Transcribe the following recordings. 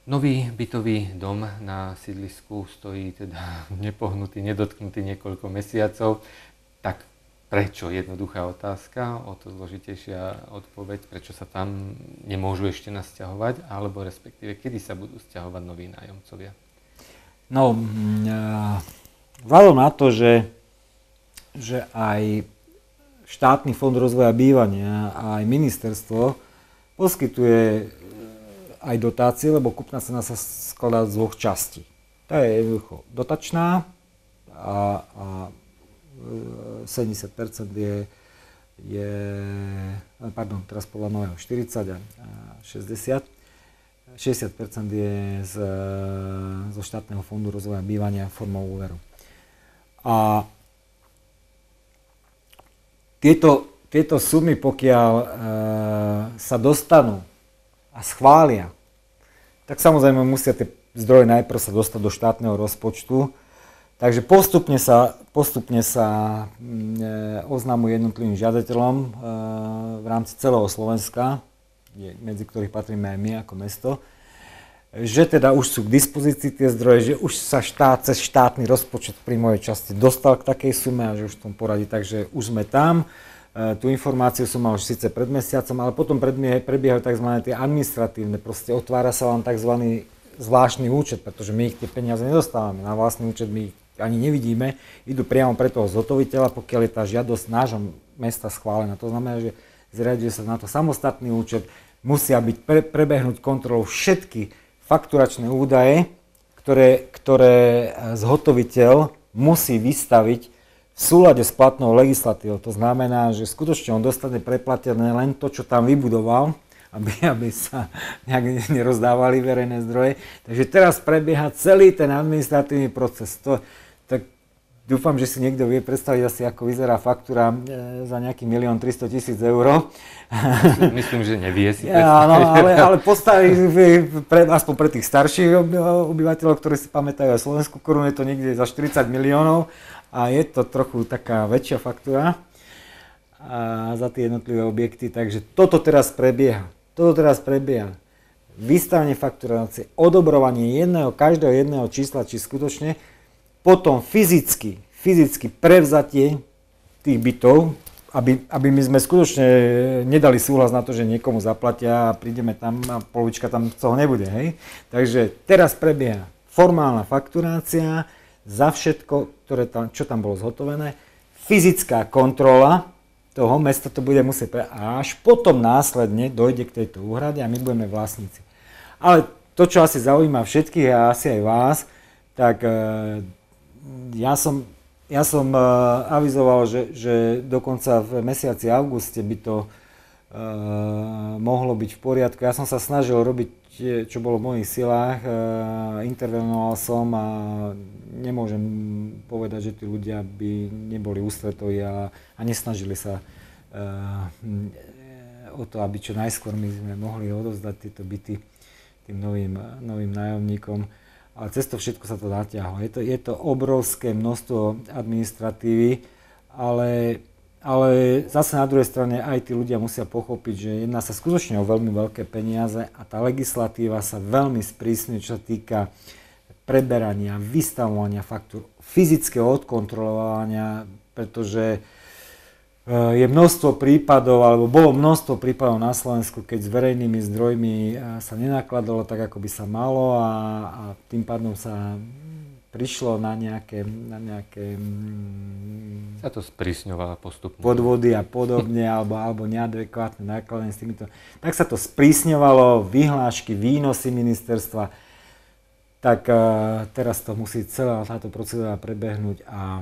Nový bytový dom na sídlisku stojí teda nepohnutý, nedotknutý niekoľko mesiacov. Tak prečo? Jednoduchá otázka, o to zložitejšia odpoveď, prečo sa tam nemôžu ešte nasťahovať, alebo respektíve, kedy sa budú sťahovať noví nájomcovia? No, vzhľadom na to, že aj štátny fond rozvoja bývania a aj ministerstvo poskytuje aj dotácie, lebo kúpna cena sa skladá z dvoch častí. Tá je jednoducho dotačná a 70% pardon, teraz podľa nového 40 a 60. 60% je zo štátneho fondu rozvoja bývania formou úveru. A tieto sumy, pokiaľ sa dostanú a schvália, tak samozrejme musia tie zdroje najprv sa dostať do štátneho rozpočtu. Takže postupne sa oznamuje jednotlivým žiadateľom v rámci celého Slovenska, medzi ktorých patríme aj my ako mesto, že teda už sú k dispozícii tie zdroje, že už sa štát cez štátny rozpočet v príjmovej časti dostal k takej sume a že už v tom poradí, takže už sme tam. Tú informáciu som mal už síce pred mesiacom, ale potom prebiehajú tzv. Tie administratívne, proste otvára sa vám tzv. Zvláštny účet, pretože my ich tie peniaze nedostávame, na vlastný účet my ich ani nevidíme, idú priamo pre toho zhotoviteľa, pokiaľ je tá žiadosť nášho mesta schválená. To znamená, že zriaďuje sa na to samostatný účet, musia byť prebehnúť kontrolou všetky fakturačné údaje, ktoré zhotoviteľ musí vystaviť v súlade s platnou legislatívou. To znamená, že skutočne on dostane preplatené len to, čo tam vybudoval, aby sa nejak nerozdávali verejné zdroje. Takže teraz prebieha celý ten administratívny proces. Tak dúfam, že si niekto vie predstaviť asi, ako vyzerá faktúra za nejaký 1 300 000 eur. Myslím, že nevie si predstaviť. Áno, ale postaví, aspoň pre tých starších obyvateľov, ktorí si pamätajú aj slovenskú korunu, je to niekde za 40 miliónov. A je to trochu taká väčšia faktúra za tie jednotlivé objekty, takže toto teraz prebieha. Vystavenie fakturácie, odobrovanie každého jedného čísla, či skutočne, potom fyzicky prevzatie tých bytov, aby my sme skutočne nedali súhlas na to, že niekomu zaplatia a prídeme tam a polovička tam z toho nebude. Hej? Takže teraz prebieha formálna fakturácia za všetko, čo tam bolo zhotovené, fyzická kontrola toho, mesto to bude musieť a až potom následne dojde k tejto úhrade a my budeme vlastníci. Ale to, čo asi zaujíma všetkých a asi aj vás, tak ja som avizoval, že dokonca v mesiaci auguste by to mohlo byť v poriadku. Ja som sa snažil robiť, čo bolo v mojich silách, intervenoval som a nemôžem povedať, že tí ľudia by neboli ústretoví a nesnažili sa o to, aby čo najskôr my sme mohli odovzdať tieto byty tým novým nájomníkom. Ale cez to všetko sa to natiahlo. Je to obrovské množstvo administratívy, ale zase na druhej strane aj tí ľudia musia pochopiť, že jedná sa skutočne o veľmi veľké peniaze a tá legislatíva sa veľmi sprísňuje, čo sa týka preberania, vystavovania faktúr, fyzického odkontrolovania, pretože je množstvo prípadov, alebo bolo množstvo prípadov na Slovensku, keď s verejnými zdrojmi sa nenakladalo tak, ako by sa malo a tým pádom sa prišlo na nejaké sa to sprísňovalo postupne. Podvody a podobne, alebo neadekvátne nakladanie s týmito. Tak sa to sprísňovalo, vyhlášky, výnosy ministerstva. Tak teraz to musí celá táto procedúra prebehnúť a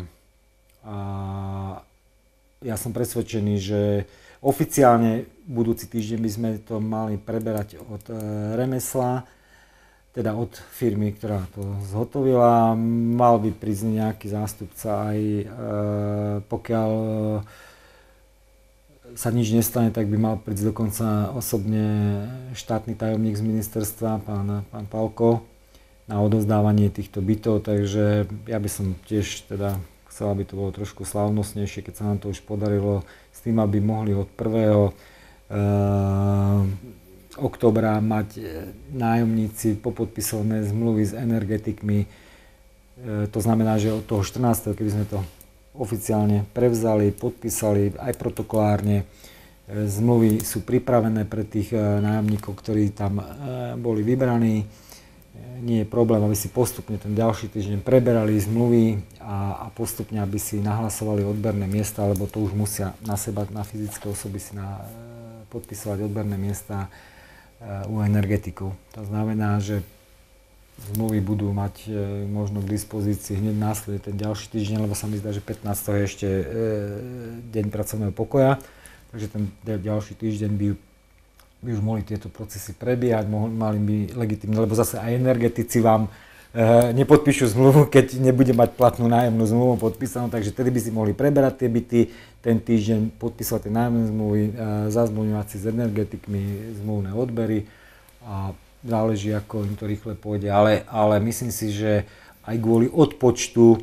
ja som presvedčený, že oficiálne budúci týždeň by sme to mali preberať od remesla, teda od firmy, ktorá to zhotovila. Mal by prísť nejaký zástupca aj pokiaľ sa nič nestane, tak by mal prísť dokonca osobne štátny tajomník z ministerstva, pán Pálko, na odovzdávanie týchto bytov, takže ja by som tiež teda chcel, aby to bolo trošku slávnostnejšie, keď sa nám to už podarilo, s tým, aby mohli od prvého októbra mať nájomníci popodpisované zmluvy s energetikmi. To znamená, že od toho 14. keby sme to oficiálne prevzali, podpísali aj protokolárne, zmluvy sú pripravené pre tých nájomníkov, ktorí tam boli vybraní. Nie je problém, aby si postupne ten ďalší týždeň preberali zmluvy a postupne, aby si nahlasovali odberné miesta, lebo to už musia na seba, na fyzické osoby si podpisovať odberné miesta u energetikov. To znamená, že zmluvy budú mať možno k dispozícii hneď následne ten ďalší týždeň, lebo sa mi zdá, že 15. je ešte deň pracovného pokoja, takže ten ďalší týždeň by už mohli tieto procesy prebiehať, mali by legitímne, lebo zase aj energetici vám nepodpíšu zmluvu, keď nebude mať platnú nájomnú zmluvu podpísanú, takže tedy by si mohli preberať tie byty, ten týždeň podpísať tie nájomné zmluvy, zazmluvňovať si s energetikmi zmluvné odbery a záleží, ako im to rýchle pôjde, ale myslím si, že aj kvôli odpočtu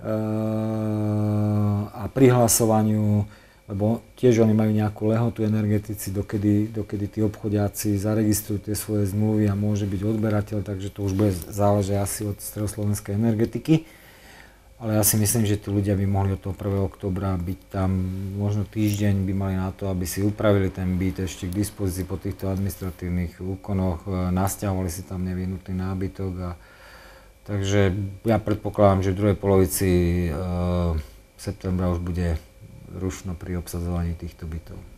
a prihlasovaniu, lebo tiež oni majú nejakú lehotu energetici, dokedy tí obchodiaci zaregistrujú tie svoje zmluvy a môže byť odberateľ, takže to už bude záležať asi od Stredoslovenskej energetiky. Ale ja si myslím, že tí ľudia by mohli od toho 1. októbra byť tam, možno týždeň by mali na to, aby si upravili ten byt ešte k dispozícii po týchto administratívnych úkonoch, nasťahovali si tam nevyhnutný nábytok. Takže ja predpokladám, že v druhej polovici septembra už bude rušno pri obsadzovaní týchto bytov.